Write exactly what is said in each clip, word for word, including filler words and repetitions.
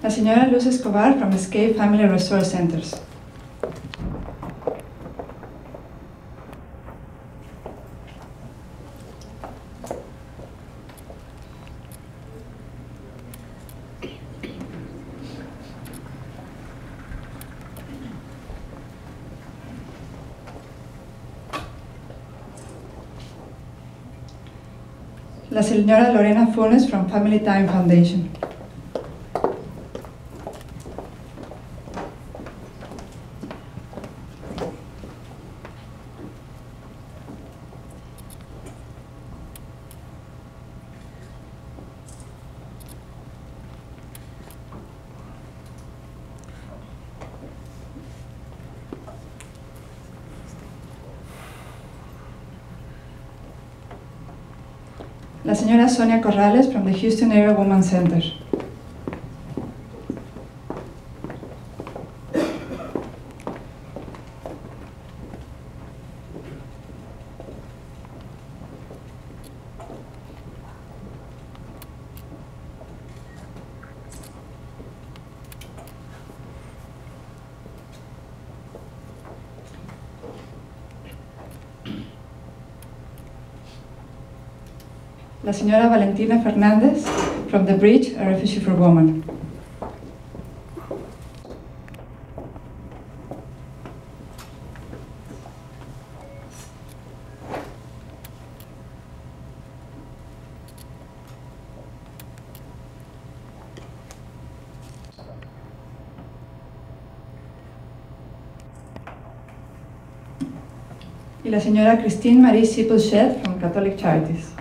La señora Luz Escobar from Escape Family Resource Centers. La señora Lorena Funes from Family Time Foundation. La señora Sonia Corrales from the Houston Area Women's Center. La señora Valentina Fernández from The Bridge, a Refugee for Women. Y la señora Christine Marie Sipel-Shed from Catholic Charities.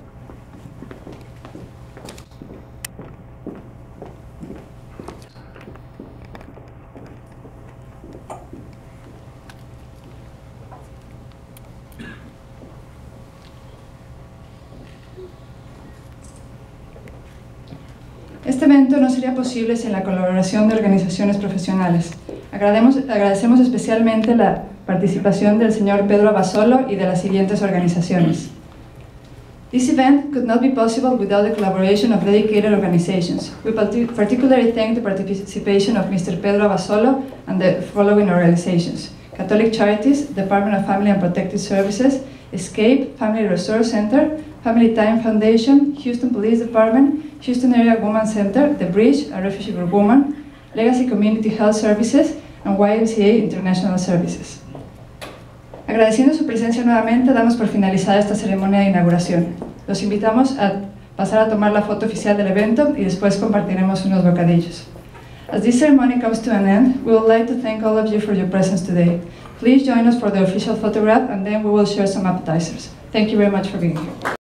Este evento no sería posible sin la colaboración de organizaciones profesionales. Agradecemos, agradecemos especialmente la participación del señor Pedro Abasolo y de las siguientes organizaciones. This event could not be possible without the collaboration of dedicated organizations. We particularly thank the participation of Mister Pedro Abasolo and the following organizations: Catholic Charities, Department of Family and Protective Services, Escape Family Resource Center, Family Time Foundation, Houston Police Department, Houston Area Women's Center, The Bridge, a Refugee for Women, Legacy Community Health Services, and Y M C A International Services. Agradeciendo su presencia nuevamente, damos por finalizada esta ceremonia de inauguración. Los invitamos a pasar a tomar la foto oficial del evento y después compartiremos unos bocadillos. As this ceremony comes to an end, we would like to thank all of you for your presence today. Please join us for the official photograph and then we will share some appetizers. Thank you very much for being here.